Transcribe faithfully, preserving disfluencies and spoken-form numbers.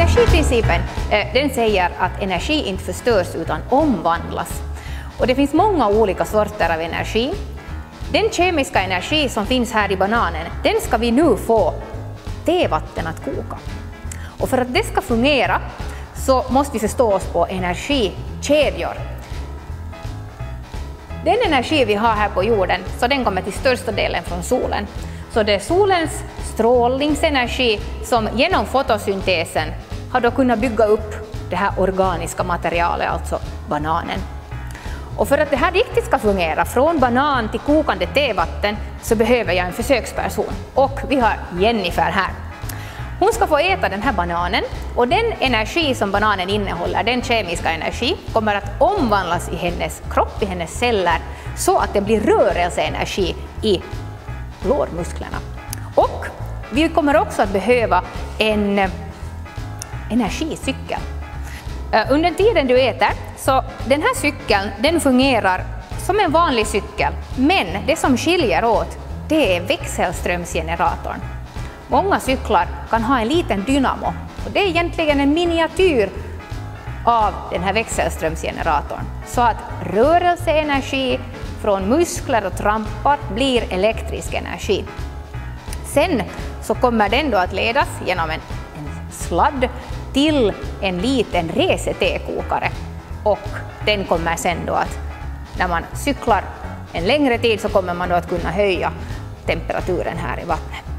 Energiprincipen den säger att energi inte förstörs utan omvandlas. Och det finns många olika sorter av energi. Den kemiska energi som finns här i bananen, den ska vi nu få tevatten att koka. Och för att det ska fungera så måste vi förstå oss på energikedjor. Den energi vi har här på jorden, så den kommer till största delen från solen. Så det är solens strålningsenergi som genom fotosyntesen har då kunnat bygga upp det här organiska materialet, alltså bananen. Och för att det här riktigt ska fungera, från banan till kokande tevatten, så behöver jag en försöksperson. Och vi har Jennifer här. Hon ska få äta den här bananen, och den energi som bananen innehåller, den kemiska energi, kommer att omvandlas i hennes kropp, i hennes celler, så att det blir rörelseenergi i lårmusklerna. Och vi kommer också att behöva en energicykel. Under tiden du äter, så den här cykeln, den fungerar som en vanlig cykel, men det som skiljer åt, det är växelströmsgeneratorn. Många cyklar kan ha en liten dynamo, och det är egentligen en miniatyr av den här växelströmsgeneratorn. Så att rörelseenergi från muskler och trampar blir elektrisk energi. Sen så kommer den då att ledas genom en, en sladd till en liten resetekokare, och den kommer sen då att, när man cyklar en längre tid, så kommer man då att kunna höja temperaturen här i vattnet.